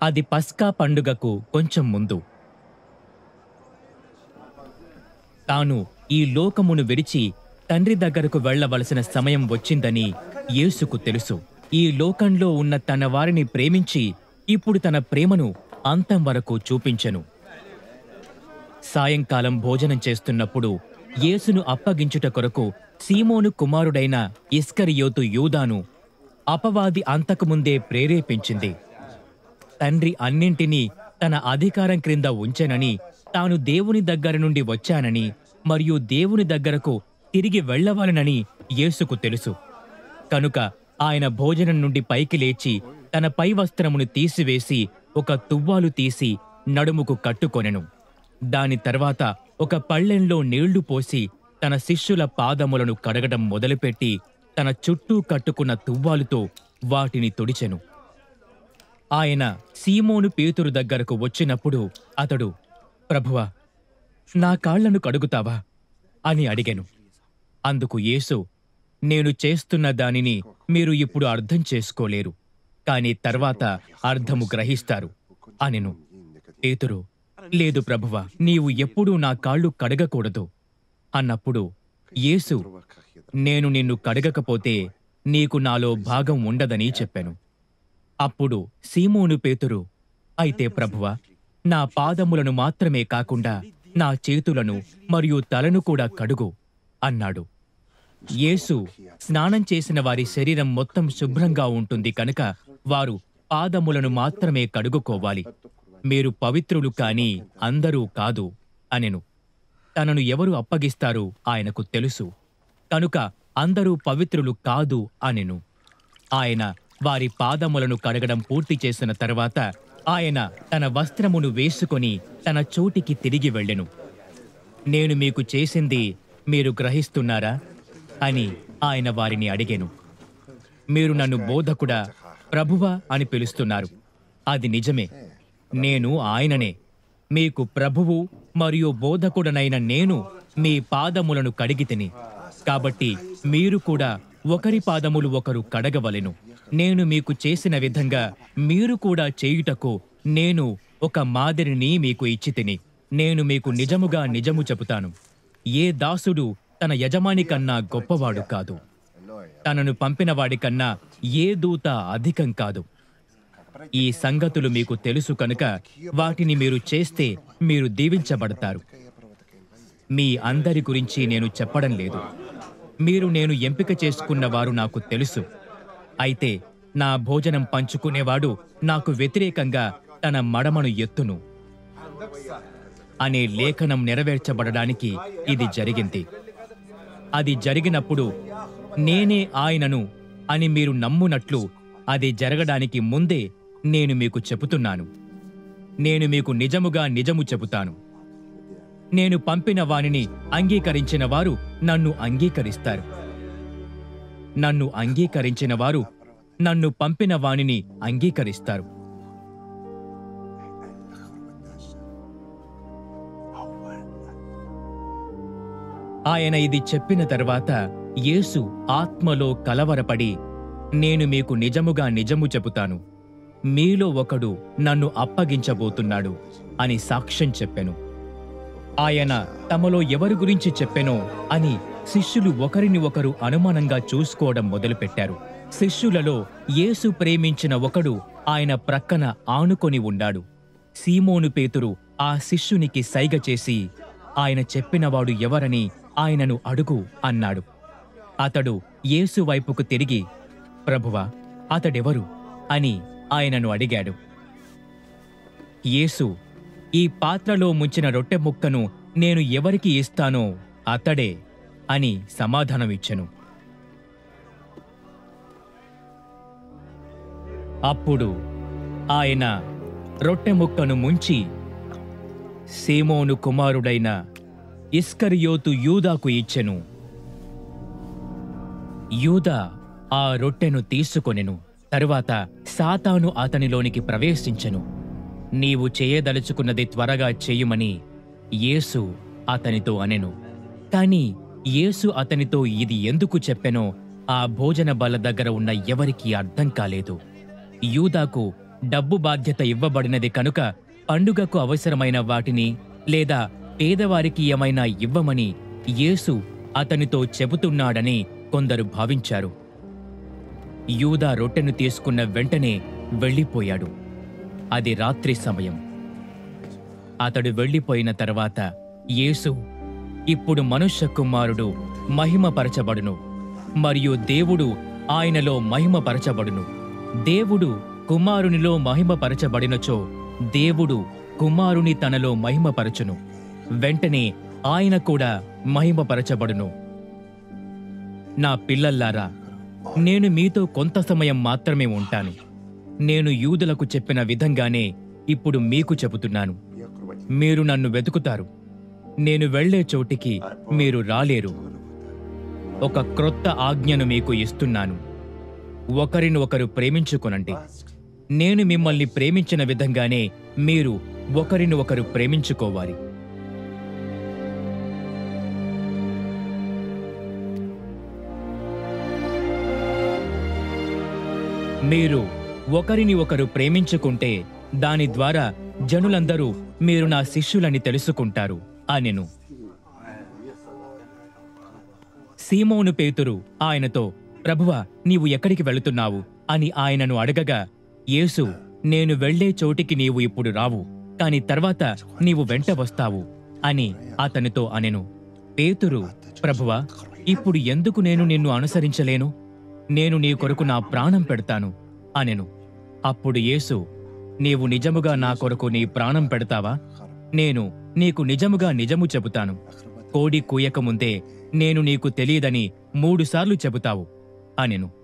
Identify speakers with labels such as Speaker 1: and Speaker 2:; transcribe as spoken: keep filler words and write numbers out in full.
Speaker 1: అది పస్కా పండుగకు కొంచెం ముందు. తాను ఈ లోకమును విడిచి తండ్రి దగ్గరకు వెళ్ళవలసిన సమయం వచ్చిందని యేసుకు తెలుసు. ఈ లోకంలో ఉన్న తన వారిని ప్రేమించి ఇప్పుడు తన ప్రేమను అంతం వరకు చూపించెను. సాయంకాలం భోజనం చేస్తున్నప్పుడు యేసును అప్పగించుట కొరకు సీమోను కుమారుడైన ఇస్కరియోతు యూదాను అపవాది అంతకుముందే ప్రేరేపించింది. తండ్రి అన్నింటినీ తన అధికారం క్రింద ఉంచెనని, తాను దేవుని దగ్గర నుండి వచ్చానని మరియు దేవుని దగ్గరకు తిరిగి వెళ్ళవాలనని యేసుకు తెలుసు. కనుక ఆయన భోజనం నుండి పైకి లేచి తన పై వస్త్రమును తీసివేసి ఒక తువ్వాలు తీసి నడుముకు కట్టుకొనెను. దాని తర్వాత ఒక పళ్ళెంలో నీళ్లు పోసి తన శిష్యుల పాదములను కడగడం మొదలుపెట్టి తన చుట్టూ కట్టుకున్న తువ్వాలుతో వాటిని తుడిచెను. ఆయన సీమోను పేతురు దగ్గరకు వచ్చినప్పుడు అతడు, ప్రభువా, నా కాళ్లను కడుగుతావా అని అడిగెను. అందుకు యేసు, నేను చేస్తున్న దానిని మీరు ఇప్పుడు అర్థం చేసుకోలేరు, కాని తర్వాత అర్థము గ్రహిస్తారు అనెను. పేతురు, లేదు ప్రభువా, నీవు ఎప్పుడూ నా కాళ్ళు కడగకూడదు అన్నప్పుడు యేసు, నేను నిన్ను కడగకపోతే నీకు నాలో భాగం ఉండదని చెప్పెను. అప్పుడు సీమోను పేతురు, అయితే ప్రభువా, నా పాదములను మాత్రమే కాకుండా నా చేతులను మరియు తలను కూడా కడుగు అన్నాడు. యేసు, స్నానం చేసిన వారి శరీరం మొత్తం శుభ్రంగా ఉంటుంది కనుక వారు పాదములను మాత్రమే కడుగుకోవాలి, మీరు పవిత్రులు కాని అందరూ కాదు అనెను. తనను ఎవరు అప్పగిస్తారో ఆయనకు తెలుసు కనుక అందరూ పవిత్రులు కాదు అనెను. ఆయన వారి పాదములను కడగడం పూర్తి చేసిన తరువాత ఆయన తన వస్త్రమును వేసుకొని తన చోటికి తిరిగి వెళ్ళెను. నేను మీకు చేసింది మీరు గ్రహిస్తున్నారా అని ఆయన వారిని అడిగెను. మీరు నన్ను బోధకుడా, ప్రభువా అని పిలుస్తున్నారు. అది నిజమే, నేను ఆయననే. మీకు ప్రభువు మరియు బోధకుడనైన నేను మీ పాదములను కడిగితిని, కాబట్టి మీరు కూడా ఒకరి పాదములు ఒకరు కడగవలెను. నేను మీకు చేసిన విధంగా మీరు కూడా చేయుటకు నేను ఒక మాదిరిని మీకు ఇచ్చితిని. నేను మీకు నిజముగా నిజము చెబుతాను, ఏ దాసుడు తన యజమాని కన్నా గొప్పవాడు కాదు, తనను పంపిన వాడికన్నా ఏ దూత అధికం కాదు. ఈ సంగతులు మీకు తెలుసు కనుక వాటిని మీరు చేస్తే మీరు దీవించబడతారు. మీ అందరి గురించి నేను చెప్పడం లేదు, మీరు నేను ఎంపిక చేసుకున్న వారు నాకు తెలుసు. అయితే నా భోజనం పంచుకునేవాడు నాకు వ్యతిరేకంగా తన మడమను ఎత్తును అనే లేఖనం నెరవేర్చబడడానికి ఇది జరిగింది. అది జరిగినప్పుడు నేనే ఆయనను అని మీరు నమ్మునట్లు అది జరగడానికి ముందే నేను మీకు చెబుతున్నాను. నేను మీకు నిజముగా నిజము చెబుతాను, నేను పంపిన వానిని అంగీకరించిన వారు నన్ను అంగీకరిస్తారు, నన్ను అంగీకరించిన వారు నన్ను పంపిన వానిని అంగీకరిస్తారు. ఆయన ఇది చెప్పిన తరువాత యేసు ఆత్మలో కలవరపడి, నేను మీకు నిజముగా నిజము చెబుతాను, మీలో ఒకడు నన్ను అప్పగించబోతున్నాడు అని సాక్ష్యం చెప్పెను. ఆయన తమలో ఎవరి గురించి చెప్పెనో అని శిష్యులు ఒకరిని ఒకరు అనుమానంగా చూసుకోవడం మొదలుపెట్టారు. శిష్యులలో యేసు ప్రేమించిన ఒకడు ఆయన ప్రక్కన ఆనుకొని ఉన్నాడు. సీమోను పేతురు ఆ శిష్యునికి సైగ చేసి, ఆయన చెప్పినవాడు ఎవరని ఆయనను అడుగు అన్నాడు. అతడు యేసు వైపుకు తిరిగి, ప్రభువా, అతడెవరు అని ఆయనను అడిగాడు. యేసు, ఈ పాత్రలో ముంచిన రొట్టె ముక్కను నేను ఎవరికి ఇస్తానో అతడే అని సమాధానమిచ్చెను. అప్పుడు ఆయన రొట్టె ముక్కను ముంచి సీమోను కుమారుడైన ఇస్కరియోతు యూదాకు ఇచ్చెను. యూదా ఆ రొట్టెను తీసుకొనెను. తరువాత సాతాను అతనిలోనికి ప్రవేశించెను. నీవు చేయదలుచుకున్నది త్వరగా చేయుమని యేసు అతనితో అనెను. కాని యేసు అతనితో ఇది ఎందుకు చెప్పెనో ఆ భోజన బల్ల దగ్గర ఉన్న ఎవరికీ అర్థం కాలేదు. యూదాకు డబ్బు బాధ్యత ఇవ్వబడినది కనుక పండుగకు అవసరమైన వాటిని లేదా పేదవారికి ఏమైనా ఇవ్వమని యేసు అతనితో చెబుతున్నాడని కొందరు భావించారు. యూదా రొట్టెను తీసుకున్న వెంటనే వెళ్ళిపోయాడు. అది రాత్రి సమయం. అతడు వెళ్ళిపోయిన తర్వాత యేసు, ఇప్పుడు మనుష్య కుమారుడు మహిమపరచబడును మరియు దేవుడు ఆయనలో మహిమపరచబడును. దేవుడు కుమారునిలో మహిమపరచబడినచో దేవుడు కుమారుని తనలో మహిమపరచును. వెంటనే ఆయన కూడా మహిమపరచబడును. నా పిల్లల్లారా, నేను మీతో కొంత సమయం మాత్రమే ఉంటాను. నేను యూదులకు చెప్పిన విధంగానే ఇప్పుడు మీకు చెబుతున్నాను. మీరు నన్ను వెతుకుతారు. నేను వెళ్ళే చోటికి మీరు రాలేరు. ఒక క్రొత్త ఆజ్ఞను మీకు ఇస్తున్నాను. ఒకరిని ఒకరు ప్రేమించుకొనండి. నేను మిమ్మల్ని ప్రేమించిన విధంగానే మీరు ఒకరిని ఒకరు ప్రేమించుకోవాలి. మీరు ఒకరిని ఒకరు ప్రేమించుకుంటే దాని ద్వారా జనులందరూ మీరు నా శిష్యులని తెలుసుకుంటారు అనెను. సీమోను పేతురు ఆయనతో, ప్రభువా, నీవు ఎక్కడికి వెళుతున్నావు అని ఆయనను అడగగా, యేసు, నేను వెళ్లే చోటికి నీవు ఇప్పుడు రావు, కాని తర్వాత నీవు వెంట వస్తావు అని అతనితో అనెను. పేతురు, ప్రభువా, ఇప్పుడు ఎందుకు నేను నిన్ను అనుసరించలేను? నేను నీ కొరకు నా ప్రాణం పెడతాను అనెను. అప్పుడు యేసు, నీవు నిజముగా నా కొరకు నీ ప్రాణం పెడతావా? నేను నీకు నిజముగా నిజము చెబుతాను. కోడి కూయకముందే నేను నీకు తెలియదని మూడుసార్లు చెబుతావు అనెను.